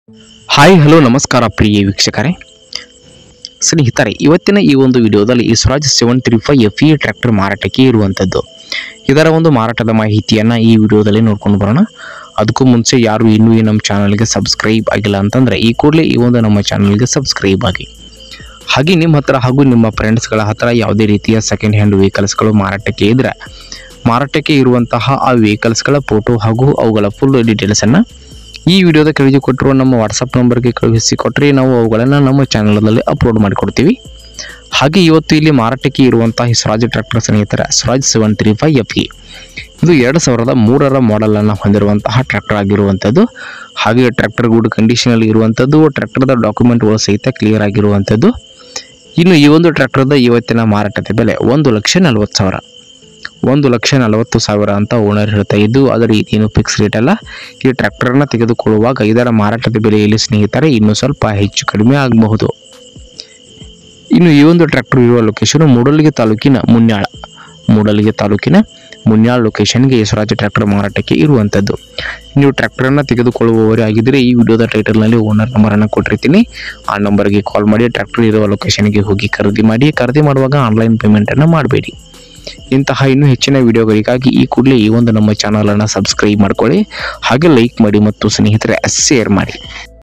Hi hello ನಮಸ್ಕಾರ ಪ್ರಿಯ ವೀಕ್ಷಕರೇ ಸ್ನೇಹಿತರೆ, ಇವತ್ತಿನ ಈ ಒಂದು ವಿಡಿಯೋದಲ್ಲಿ ಈ ಸ್ವರಾಜ್ 735 FE ಟ್ರ್ಯಾಕ್ಟರ್ ಮಾರಾಟಕ್ಕೆ ಇರುವಂಥದ್ದು. ಇದರ ಒಂದು ಮಾರಾಟದ ಮಾಹಿತಿಯನ್ನು ಈ ವಿಡಿಯೋದಲ್ಲಿ ನೋಡ್ಕೊಂಡು ಬರೋಣ. ಅದಕ್ಕೂ ಮುಂಚೆ ಯಾರು ಇನ್ನೂ ಈ ನಮ್ಮ ಚಾನಲ್ಗೆ ಸಬ್ಸ್ಕ್ರೈಬ್ ಆಗಿಲ್ಲ ಅಂತಂದರೆ ಈ ಕೂಡಲೇ ಈ ಒಂದು ನಮ್ಮ ಚಾನಲ್ಗೆ ಸಬ್ಸ್ಕ್ರೈಬ್ ಆಗಿ. ಹಾಗೆ ನಿಮ್ಮ ಹತ್ರ ಹಾಗೂ ನಿಮ್ಮ ಫ್ರೆಂಡ್ಸ್ಗಳ ಹತ್ರ ಯಾವುದೇ ರೀತಿಯ ಸೆಕೆಂಡ್ ಹ್ಯಾಂಡ್ ವೆಹಿಕಲ್ಸ್ಗಳು ಮಾರಾಟಕ್ಕೆ ಇದ್ದರೆ ಮಾರಾಟಕ್ಕೆ ಇರುವಂತಹ ಆ ವೆಹಿಕಲ್ಸ್ಗಳ ಫೋಟೋ ಹಾಗೂ ಅವುಗಳ ಫುಲ್ ಡೀಟೇಲ್ಸನ್ನು ಈ ವಿಡಿಯೋದ ಕೆಳಗೆ ಕೊಟ್ಟಿರುವ ನಮ್ಮ ವಾಟ್ಸಪ್ ನಂಬರ್ಗೆ ಕಳುಹಿಸಿಕೊಟ್ಟರೆ ನಾವು ಅವುಗಳನ್ನು ನಮ್ಮ ಚಾನಲಲ್ಲಿ ಅಪ್ಲೋಡ್ ಮಾಡಿಕೊಡ್ತೀವಿ. ಹಾಗೆ ಇವತ್ತು ಇಲ್ಲಿ ಮಾರಾಟಕ್ಕೆ ಇರುವಂತಹ ಸ್ವರಾಜ್ ಟ್ರ್ಯಾಕ್ಟರ್ ಸ್ನೇಹಿತರ ಸ್ವರಾಜ್ 735 FE ಇದು 2003ರ ಮಾಡೆಲನ್ನು ಹೊಂದಿರುವಂತಹ ಟ್ರ್ಯಾಕ್ಟರ್ ಆಗಿರುವಂಥದ್ದು. ಹಾಗೆ ಟ್ರ್ಯಾಕ್ಟರ್ ಗುಡ್ ಕಂಡೀಷನಲ್ಲಿ ಇರುವಂಥದ್ದು, ಟ್ರ್ಯಾಕ್ಟರ್ದ ಡಾಕ್ಯುಮೆಂಟ್ಗಳು ಸಹಿತ ಕ್ಲಿಯರ್ ಆಗಿರುವಂಥದ್ದು. ಇನ್ನು ಈ ಒಂದು ಟ್ರ್ಯಾಕ್ಟರ್ದ ಇವತ್ತಿನ ಮಾರಾಟದ ಬೆಲೆ 1,40,000 1,40,000 ಅಂತ ಓನರ್ ಹೇಳ್ತಾ ಇದ್ದು, ಅದರ ಇದೇನು ಫಿಕ್ಸ್ ರೇಟ್ ಅಲ್ಲ. ಈ ಟ್ರ್ಯಾಕ್ಟರ್ನ ತೆಗೆದುಕೊಳ್ಳುವಾಗ ಇದರ ಮಾರಾಟದ ಬೆಲೆಯಲ್ಲಿ ಸ್ನೇಹಿತರೆ ಇನ್ನೂ ಸ್ವಲ್ಪ ಹೆಚ್ಚು ಕಡಿಮೆ ಆಗಬಹುದು. ಇನ್ನು ಈ ಒಂದು ಟ್ರ್ಯಾಕ್ಟರ್ ಇರುವ ಲೊಕೇಶನ್ ಮೂಡಲಗಿ ತಾಲೂಕಿನ ಮುನ್ಯಾಳ ಲೊಕೇಶನ್ಗೆ ಸ್ವರಾಜ್ ಟ್ರ್ಯಾಕ್ಟರ್ ಮಾರಾಟಕ್ಕೆ ಇರುವಂಥದ್ದು. ನೀವು ಟ್ರ್ಯಾಕ್ಟರನ್ನು ತೆಗೆದುಕೊಳ್ಳುವವರೇ ಆಗಿದ್ದರೆ ಈ ವಿಡಿಯೋದ ಟೈಟಲ್ನಲ್ಲಿ ಓನರ್ ನಂಬರನ್ನು ಕೊಟ್ಟಿರ್ತೀನಿ. ಆ ನಂಬರ್ಗೆ ಕಾಲ್ ಮಾಡಿ ಟ್ರ್ಯಾಕ್ಟರ್ ಇರುವ ಲೊಕೇಶನ್ಗೆ ಹೋಗಿ ಖರೀದಿ ಮಾಡಿ. ಖರೀದಿ ಮಾಡುವಾಗ ಆನ್ಲೈನ್ ಪೇಮೆಂಟನ್ನು ಮಾಡಬೇಡಿ. ಇಂತಹ ಇನ್ನೂ ಹೆಚ್ಚಿನ ವಿಡಿಯೋಗಳಿಗಾಗಿ ಈ ಕೂಡಲೇ ಈ ಒಂದು ನಮ್ಮ ಚಾನಲನ್ನು ಸಬ್ಸ್ಕ್ರೈಬ್ ಮಾಡ್ಕೊಳ್ಳಿ. ಹಾಗೆ ಲೈಕ್ ಮಾಡಿ ಮತ್ತು ಸ್ನೇಹಿತರೆ ಶೇರ್ ಮಾಡಿ.